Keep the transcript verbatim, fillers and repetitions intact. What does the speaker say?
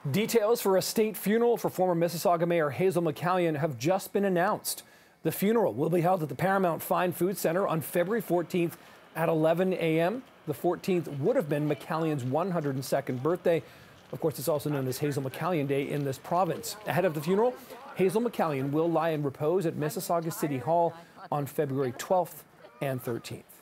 Details for a state funeral for former Mississauga Mayor Hazel Mccallion have just been announced. The funeral will be held at the Paramount Fine Food Center on February fourteenth at eleven a m The fourteenth would have been Mccallion's one hundred second birthday. Of course, it's also known as Hazel Mccallion Day in this province. Ahead of the funeral, Hazel Mccallion will lie in repose at Mississauga City Hall on February twelfth and thirteenth.